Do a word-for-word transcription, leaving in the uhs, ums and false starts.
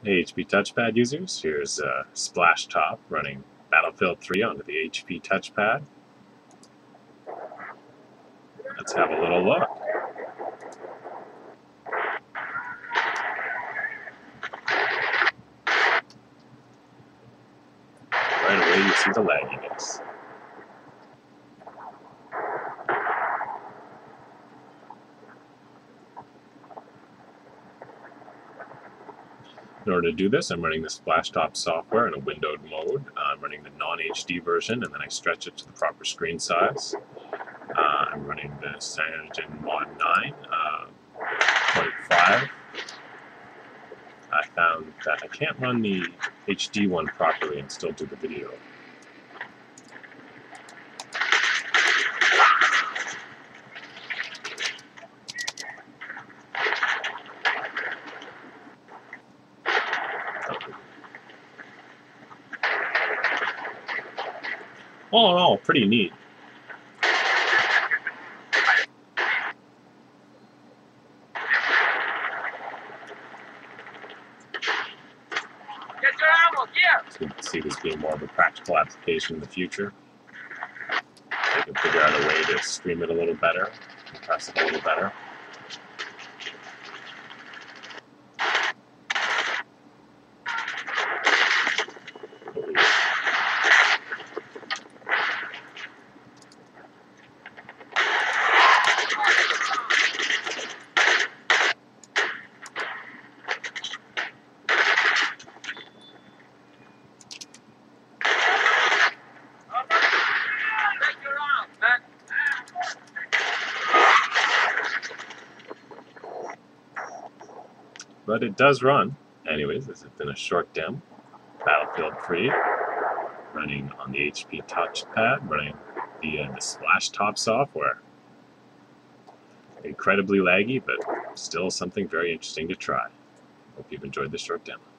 Hey H P Touchpad users, here's uh, Splashtop running Battlefield three onto the H P Touchpad. Let's have a little look. Right away you see the lagginess. In order to do this, I'm running the Splashtop software in a windowed mode. Uh, I'm running the non-H D version, and then I stretch it to the proper screen size. Uh, I'm running the CyanogenMod nine point five. I found that I can't run the H D one properly and still do the video. All in all, pretty neat. Get your ammo, here! So you can see this being more of a practical application in the future. I can figure out a way to stream it a little better, compress it a little better. But it does run. Anyways, this has been a short demo. Battlefield three, running on the H P Touchpad, running via the Splashtop software. Incredibly laggy, but still something very interesting to try. Hope you've enjoyed this short demo.